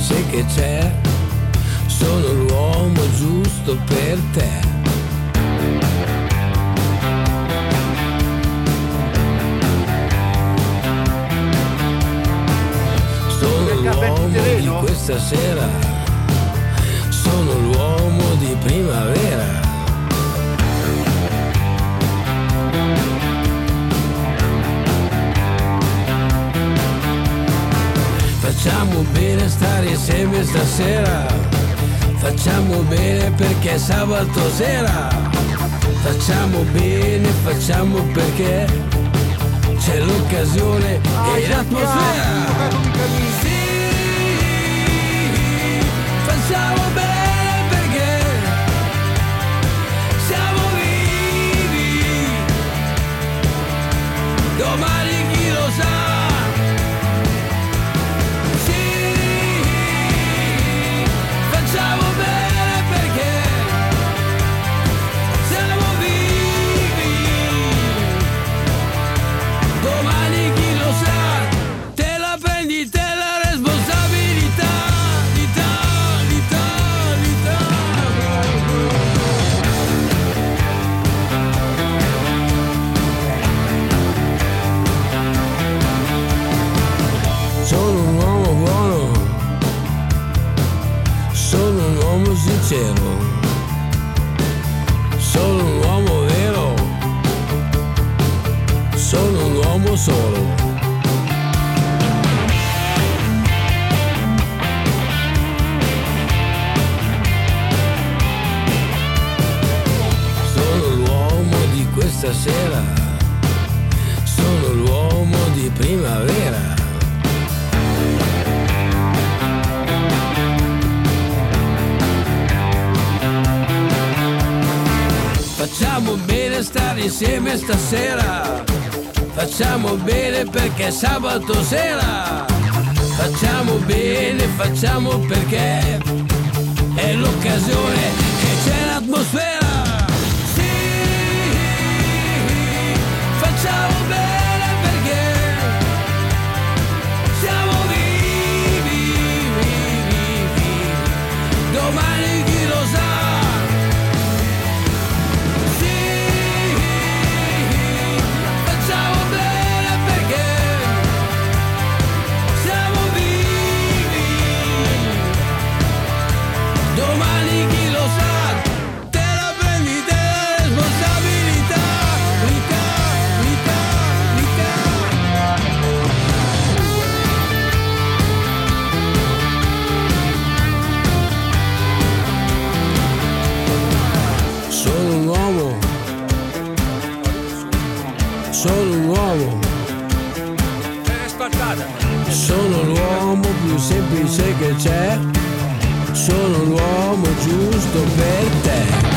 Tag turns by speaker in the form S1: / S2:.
S1: semplice che c'è, sono l'uomo giusto per te. Sono l'uomo di questa sera, sono l'uomo di primavera. Facciamo bene stare insieme stasera, facciamo bene perché è sabato sera. Facciamo bene, facciamo perché c'è l'occasione e l'atmosfera. Sì, facciamo bene perché siamo vivi. Domani chi lo sa. Facciamo bene perché siamo vivi. Domani chi lo sa. Te la prendi te la responsabilità. Sono un uomo buono, sono un uomo sincero, sono un uomo vero, sono un uomo solo. Sono l'uomo di questa sera, sono l'uomo di primavera. Facciamo bene stare insieme stasera, facciamo bene perché è sabato sera. Facciamo bene, facciamo perché è l'occasione che c'è l'atmosfera. Sì, facciamo bene perché siamo vivi. Domani chi lo sa. Domani chi lo sa, te la prendi te la responsabilità. Sono un uomo, sono un uomo, sono l'uomo più semplice che c'è, sono l'uomo giusto per te.